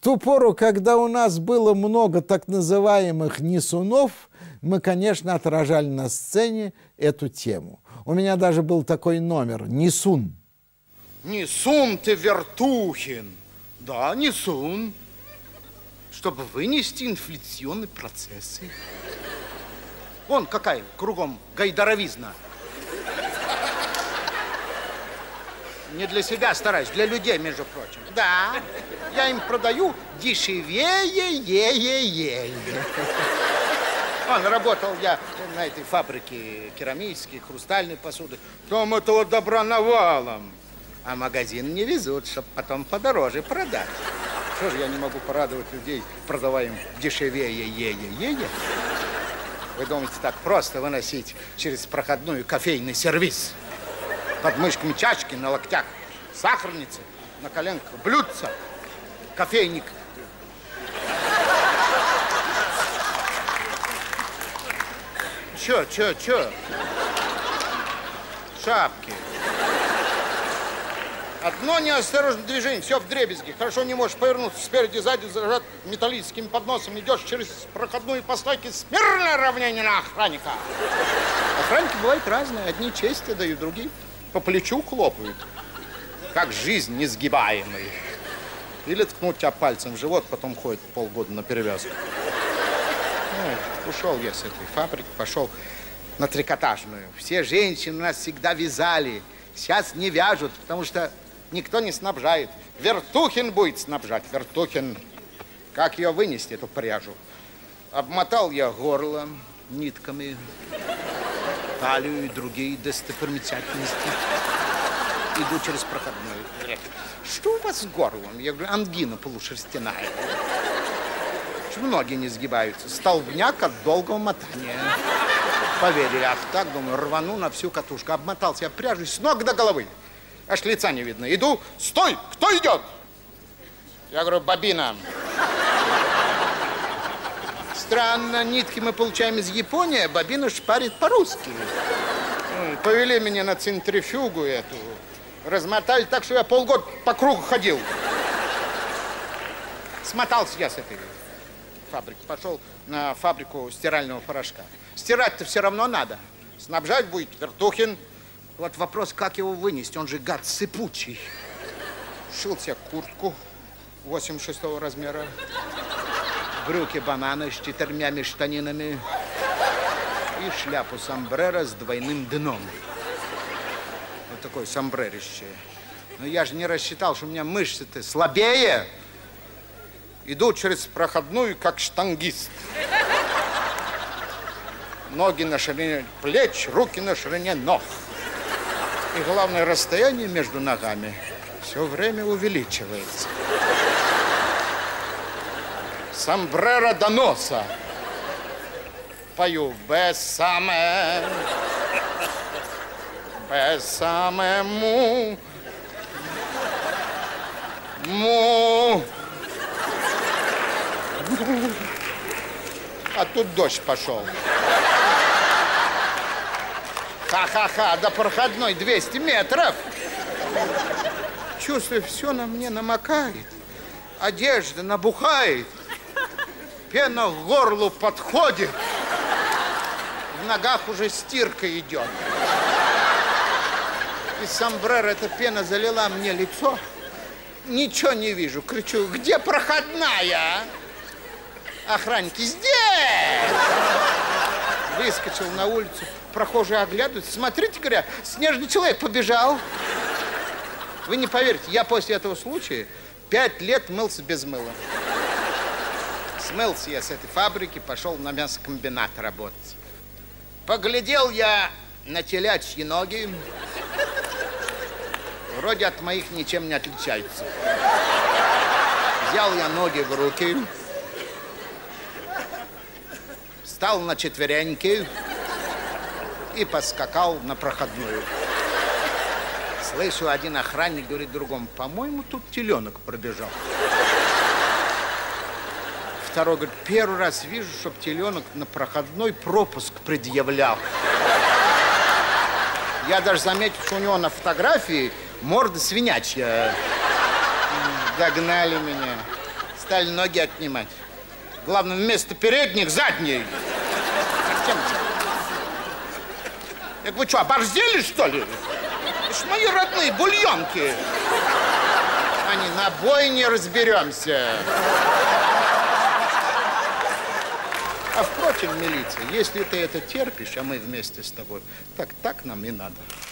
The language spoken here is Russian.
ту пору, когда у нас было много так называемых несунов, мы, конечно, отражали на сцене эту тему. У меня даже был такой номер «Несун». Несун ты, Вертухин. Да, несун. Чтобы вынести инфляционные процессы. Вон какая кругом гайдаровизна. Не для себя стараюсь, для людей, между прочим. Да, я им продаю дешевее. Вон, работал я на этой фабрике керамической, хрустальной посуды. Там этого добра навалом. А магазин не везут, чтобы потом подороже продать. Что же я не могу порадовать людей, продавая им дешевее. Вы думаете, так просто выносить через проходную кофейный сервиз? Под мышками чашки, на локтях сахарницы, на коленках блюдца, кофейник. Чё? Шапки. Одно неосторожное движение, все вдребезги. Хорошо не можешь повернуться спереди, сзади, зажат металлическим подносом. Идешь через проходную по стойке, смирное равнение на охранника. Охранники бывают разные. Одни честь дают, другие по плечу хлопают. Как жизнь несгибаемый. Или ткнуть тебя пальцем в живот, потом ходит полгода на перевязку. Ушел я с этой фабрики, пошел на трикотажную. Все женщины у нас всегда вязали. Сейчас не вяжут, потому что никто не снабжает. Вертухин будет снабжать. Вертухин. Как ее вынести, эту пряжу? Обмотал я горло нитками, талию и другие достопримечательности. Иду через проходную. Что у вас с горлом? Я говорю, ангина полушерстяная. Ноги не сгибаются. Столбняк от долгого мотания. Поверили, ах так, думаю, рвану на всю катушку. Обмотался я пряжей с ног до головы. Аж лица не видно. Иду, стой, кто идет? Я говорю, бобина. Странно, нитки мы получаем из Японии, а бобина шпарит по-русски. Повели меня на центрифугу эту. Размотали так, что я полгода по кругу ходил. Смотался я с этой фабрики. Пошел на фабрику стирального порошка. Стирать-то все равно надо. Снабжать будет Вертухин. Вот вопрос, как его вынести? Он же гад сыпучий. Шил себе куртку 86-го размера. Брюки бананы с 4 штанинами. И шляпу сомбреро с двойным дном. Вот такое сомбрерище. Но я же не рассчитал, что у меня мышцы-то слабее. Иду через проходную, как штангист. Ноги на ширине плеч, руки на ширине ног. И главное, расстояние между ногами все время увеличивается. Сомбреро до носа. Пою бесаме, му. А тут дождь пошел. Ха-ха-ха, до проходной 200 метров. Чувствую, все на мне намокает. Одежда набухает. Пена к горлу подходит. В ногах уже стирка идет. И сомбреро эта пена залила мне лицо. Ничего не вижу. Кричу, где проходная? Охранники, здесь! Выскочил на улицу, прохожие оглядываются. Смотрите, говорят, снежный человек побежал. Вы не поверите, я после этого случая 5 лет мылся без мыла. Смылся я с этой фабрики, пошел на мясокомбинат работать. Поглядел я на телячьи ноги. Вроде от моих ничем не отличаются. Взял я ноги в руки. Встал на четвереньки и поскакал на проходную. Слышу, один охранник говорит другому, по-моему, тут теленок пробежал. Второй говорит, первый раз вижу, чтоб теленок на проходной пропуск предъявлял. Я даже заметил, что у него на фотографии морда свинячья. Догнали меня. Стали ноги отнимать. Главное, вместо передних задние. Так вы что, оборзели, что ли? Это ж мои родные бульонки. Они на бой не разберемся. А впрочем, милиция, если ты это терпишь, а мы вместе с тобой, так нам и надо.